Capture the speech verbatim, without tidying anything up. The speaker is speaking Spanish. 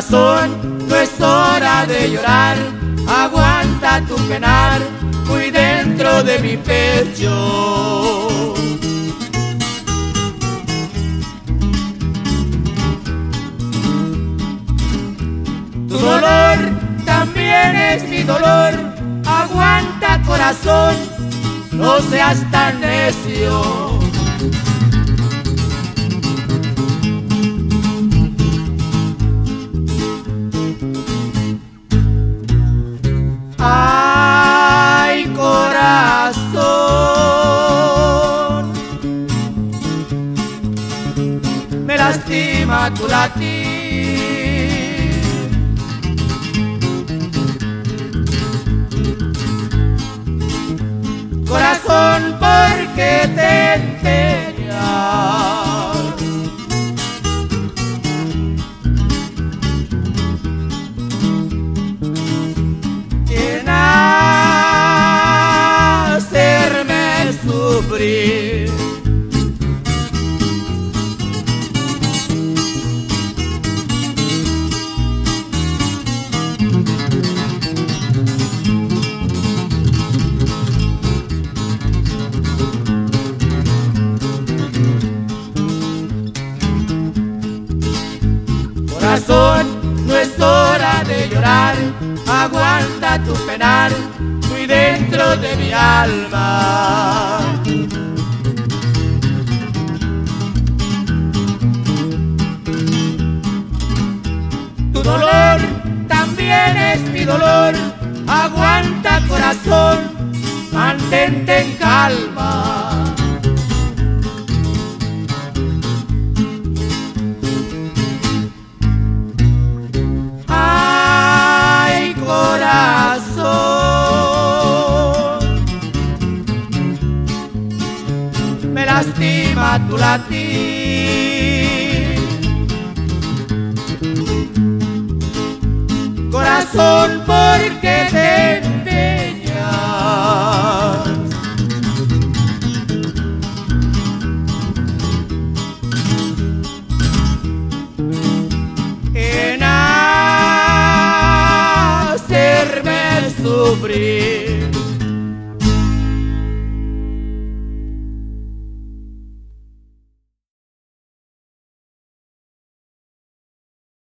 Corazón, no es hora de llorar, aguanta tu penar muy dentro de mi pecho. Tu dolor también es mi dolor, aguanta corazón, no seas tan necio. Ay, corazón, me lastima tu latir. Corazón, ¿por qué te empeñas? En hacerme sufrir. Corazón, no es hora de llorar, aguanta tu penar muy dentro de mi alma. Tu dolor también es mi dolor, aguanta corazón, mantente en calma. Me lastima tu latir. Corazón, ¿por qué te